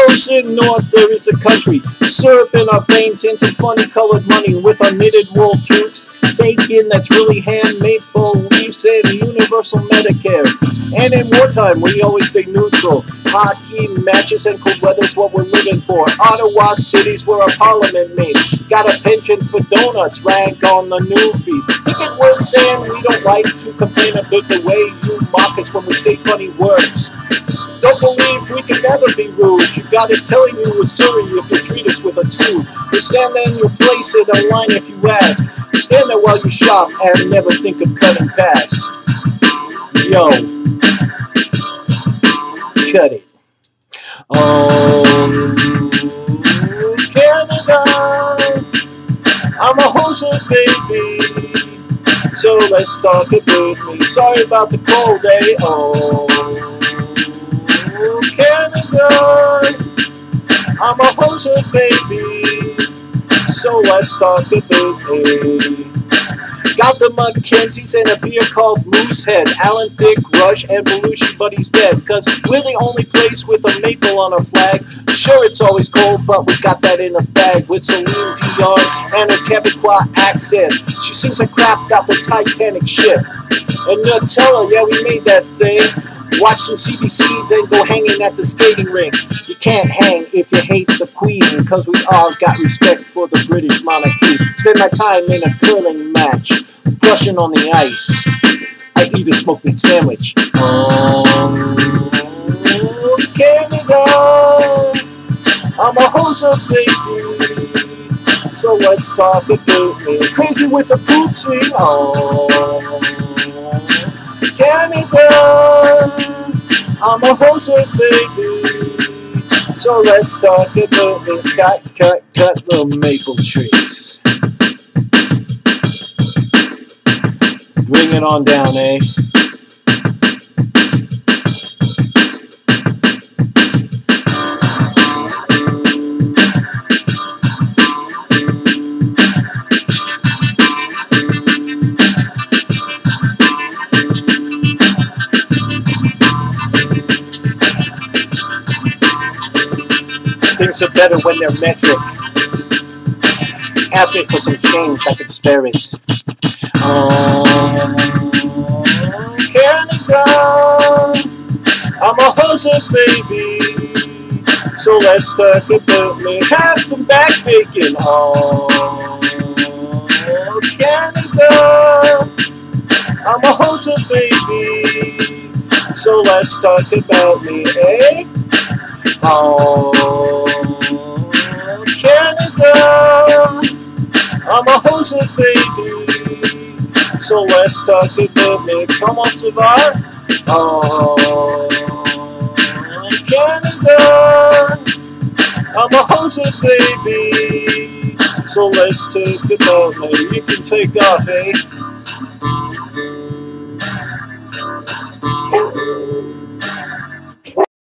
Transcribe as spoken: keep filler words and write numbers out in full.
frozen north there is a country, syrup in our veins and some funny colored money with our knitted wool troops, bacon that's really ham, maple leaves and universal Medicare. And in wartime we always stay neutral. Hockey matches and cold weather's what we're living for. Ottawa city's where our parliament meets. Got a penchant for donuts, rank on the new fees. Think it worth saying we don't like to complain about the way you mock us when we say funny words. Don't believe we can never be rude. You got us telling you we're sorry if you treat us with a tube. You stand there in your place in a line if you ask. You stand there while you shop and never think of cutting past. Yo, cut it. Um, Canada, I'm a hoser, baby. So let's talk about me. Sorry about the cold, eh? Oh, Canada, I'm a hoser, baby. So let's talk about me. Got the Mackenzies and a beer called Moosehead. Alan Thicke, Rush, and Belushi, but he's dead. Cause we're the only place with a maple on our flag. Sure, it's always cold, but we got that in the bag. With Celine Dion and her Quebecois accent. She sings a crap about the Titanic ship. And Nutella, yeah, we made that thing. Watch some C B C, then go hanging at the skating rink. You can't hang if you hate the Queen, cause we all got respect for the British monarchy. Spend my time in a curling match, brushing on the ice. I eat a smoked meat sandwich. Um, Canada, I'm a hoser, baby. So let's talk about me. Crazy with a poutine. Oh, Canada, I'm a hoser, baby. So let's talk about me. Cut, cut, cut the maple trees. Bring it on down, eh? Things are better when they're metric. Ask me for some change, I could spare it. Um, Canada, I'm a hoser, baby. So let's talk about me. Have some back bacon. Oh, Canada, I'm a hoser, baby. So let's talk about me, eh? Oh, Canada, I'm a hoser, baby. So let's talk about me. Come on, Savard. Oh, Canada, I'm a hoser, baby. So let's talk about me. You can take off, eh?